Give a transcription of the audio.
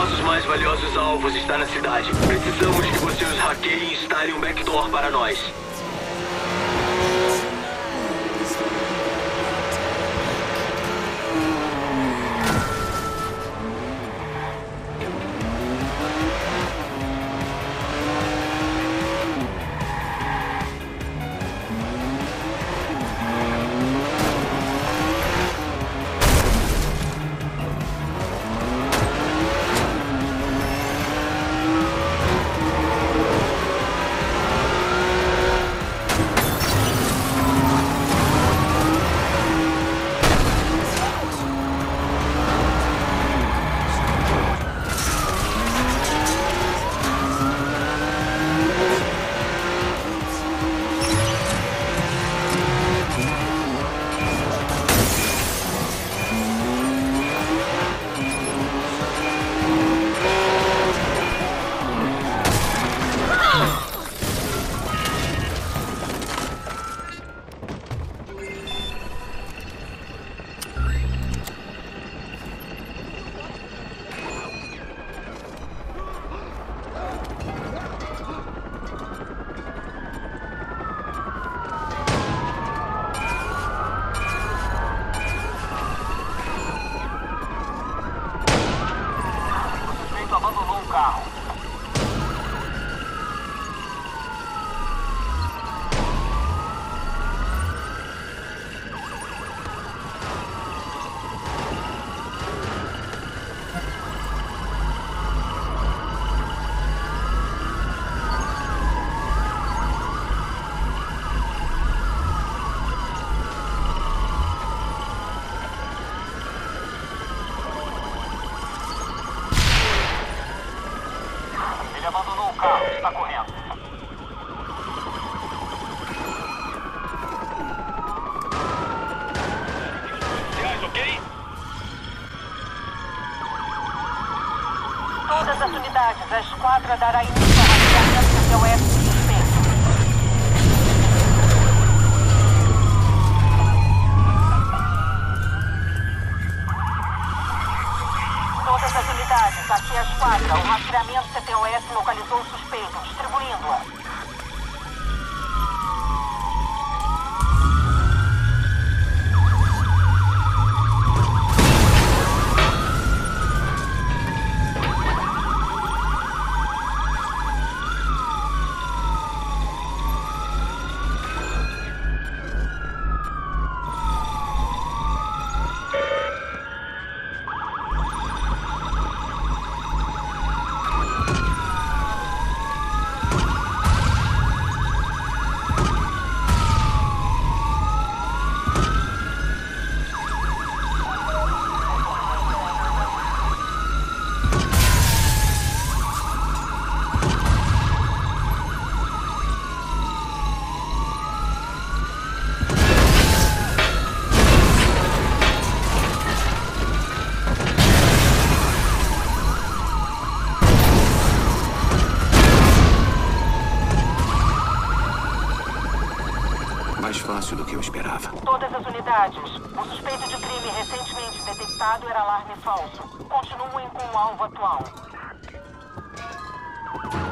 nossos mais valiosos alvos está na cidade. Precisamos que você os hackeie e instale um backdoor para nós. Ele abandonou o carro, está correndo. Ok? Todas as unidades, a esquadra dará início ao rastreamento até o oeste suspeito. Todas as unidades, aqui a esquadra. O rastreamento CTOS localizou o suspeito, distribuindo-a. Mais fácil do que eu esperava. Todas as unidades. O suspeito de crime recentemente detectado era alarme falso. Continuem com o alvo atual.